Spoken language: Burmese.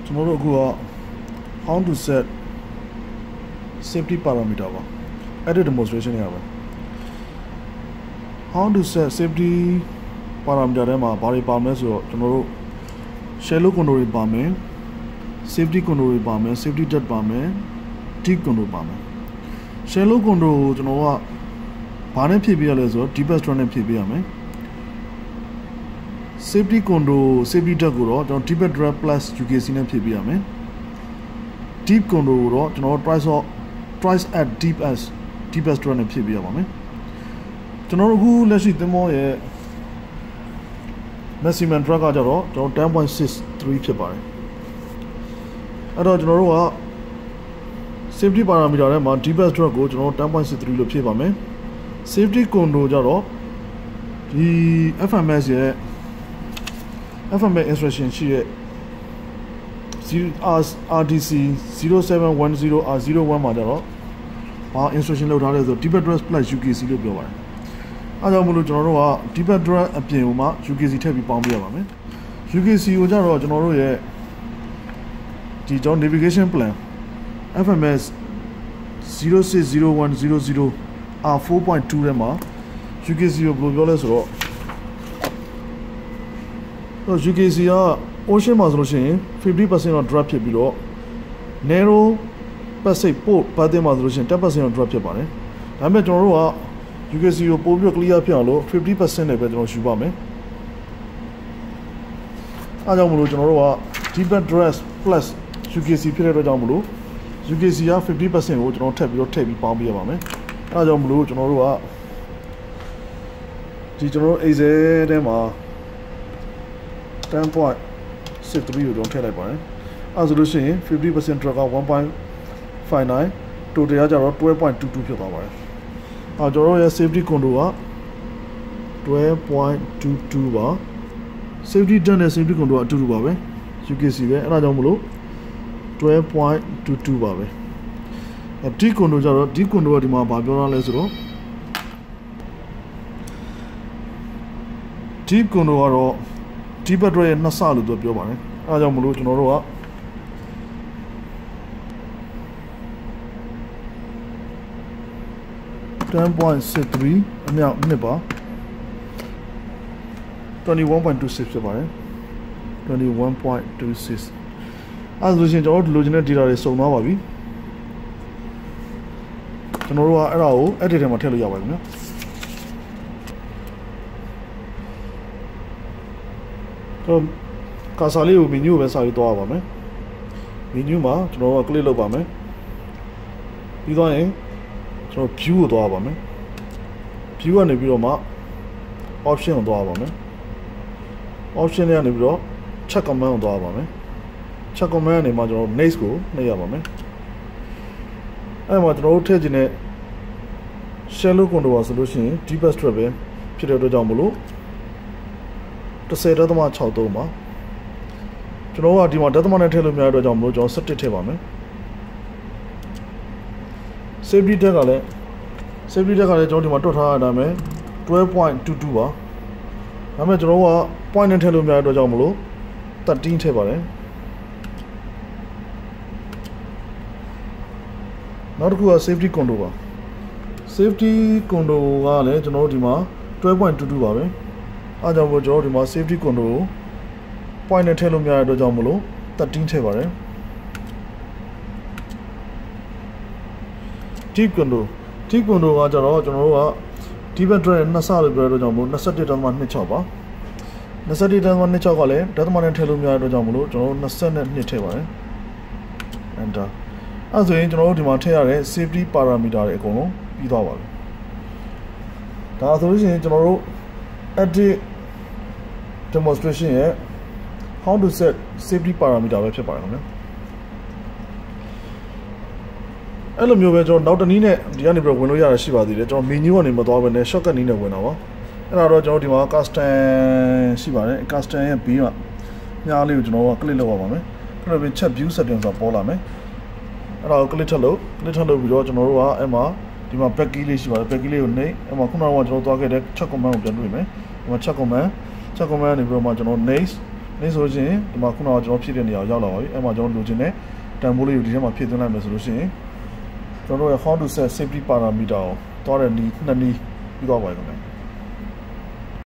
tomorrow how to set safety parameter edit demonstration here. How to set safety parameter body parameters tomorrow shallow control parameter, safety control parameter, safety jet parameter, deep control parameter. Shallow control tomorrow Pane PBL deepest run PBM. Safety control, safety taguro, deep drop plus UKC PBM. Deep control, twice at deepest run PBM. Who let's see the more maximum drag 10.63 PBI. I don't safety parameter, deepest drag 10.63 PBM. Safety control jaro the FMS instruction sheet RDC 0710R01 majaro instruction load has the deep address plus UKC load go. Adamulu General deep address appear UKC tabi bombia. UKC Ujaro General the John navigation plan FMS 060100 4.2 rema UKC blue so UKC ocean resolution 50% of drop below narrow passage port padem resolution 10% of drop here. I met UKC clear piano 50% of bedroom shubame. Adamulu General deep address plus UKC period Adamulu UKC 50% would not tap your table bomb. I don't blue to know General is a 10.63 you don't tell about it. As a 50% drug out 1.59 to the other 12.22 per hour. Safety control 12.22 bar. Safety done a safety control 2 bar. You can see there, and I don't blue 12.22 bar. Deep control deep control di ma ba pyo la le so do deep control aro deep address ye 2 sa lo do pyo ba ne a jaw mlo chuno do ga $10.63 amount nit ba 21.26 ဖြစ်ပါတယ် 21.26 အဲ့ဒါဆိုရင်ကျွန်တော်တို့လိုချင်တဲ့ data တွေစုံသွားပါပြီ ကျွန်တော်တို့ကအဲ့ဒါကို edit ထဲမှာထည့်လို့ရပါတယ်ခင်ဗျာတော့ကာဆာလေးကို menu ကိုပဲစာရေးသွားရပါမယ် menu မှာကျွန်တော်တို့က click လုပ်ပါမယ်ပြီးသွားရင်ကျွန်တော် view ကိုသွားရပါမယ် view ကနေပြီးတော့မှ option ကိုသွားရပါမယ် option တွေကနေပြီးတော့ check command ကိုသွားရပါမယ် check command ကနေမှကျွန်တော် next ကိုနှိပ်ရပါမယ် အဲ့မှာကျွန်တော်တို့ထည့်ခြင်းနဲ့ shallow control ဆိုလို့ရှိရင် deepest trap ပဲဖြစ်တဲ့အတွက်ကြောင့်မလို့ 10.63 မှာကျွန်တော်ကဒီမှာ decimal နဲ့ထည့်လို့မရတဲ့အတွက်ကြောင့်မလို့ကျွန်တော်17ထည့်ပါမယ် safety tag ကလည်းကျွန်တော်ဒီမှာတွက်ထားရတာမယ် 12.22 ပါဒါပေမဲ့ကျွန်တော်က point နဲ့ထည့်လို့မရတဲ့အတွက်ကြောင့်မလို့13ထည့်ပါတယ် နောက်တစ်ခုက safety control ပါ safety control ကလည်းကျွန်တော်တို့ဒီမှာ 12.22 ပါပဲအားကြောင့်မို့ကျွန်တော်တို့ဒီမှာ safety control point နဲ့ထည့်လို့မရတဲ့အတွက်ကြောင့်မလို့13ထည့်ပါတယ် deep control ကကျတော့ကျွန်တော်တို့က deep address 2 ဆလို့ပြောတဲ့အတွက်ကြောင့်မလို့ 21.26 ပါ 21.26 ကလည်း decimal နဲ့ထည့်လို့မရတဲ့အတွက်ကြောင့်မလို့ကျွန်တော်တို့22ထည့်ပါတယ် enter အဲ့ဆိုရင်ကျွန်တော်တို့ဒီမှာထည့်ရတဲ့ safety parameter တွေအကုန်လုံးပြီးသွားပါပြီဒါဆိုလို့ရှိရင်ကျွန်တော်တို့ edit demonstration ရဲ့ how to set safety parameter ပဲဖြစ်ပါတယ်ခင်ဗျာအဲ့လိုမျိုးပဲကျွန်တော်နောက်တစ်နည်းနဲ့ဒီကနေပြီးဝင်လို့ရတာရှိပါသေးတယ်ကျွန်တော် menu ကနေမသွားဘဲနဲ့ shortcut နည်းနဲ့ဝင်တာပါအဲ့ဒါတော့ကျွန်တော်ဒီမှာ custom ရှိပါတယ် custom ရဲ့ B မှာညားလေးကိုကျွန်တော်က click လုပ်ပါမယ်အဲ့တော့ chat view setting ဆိုတာပေါ်လာမယ်အဲ့ဒါကို click ထပ်လုပ်ပြီးတော့ကျွန်တော်တို့ကအဲ့မှာဒီမှာ back key လေးရှိပါတယ် back key လေးကိုနှိပ်အဲ့မှာခုနကကျွန်တော်သွားခဲ့တဲ့ check command ကိုပြန်တွေ့မယ်ဒီမှာ check command နေပြီးတော့မှကျွန်တော် next နေဆိုရင်ဒီမှာခုနကကျွန်တော်ဖြည့်တဲ့နေရာရောက်လာပါပြီအဲ့မှာကျွန်တော်လိုချင်တဲ့တန်ဖိုးလေးကိုဒီထဲမှာဖြည့်သွင်းလိုက်မယ်ဆိုလို့ရှိရင်ကျွန်တော်တို့ရဲ့ how to set safety parameter ကိုတွားတဲ့နည်း2နည်းပြီးတော့ပါပြီခင်ဗျာ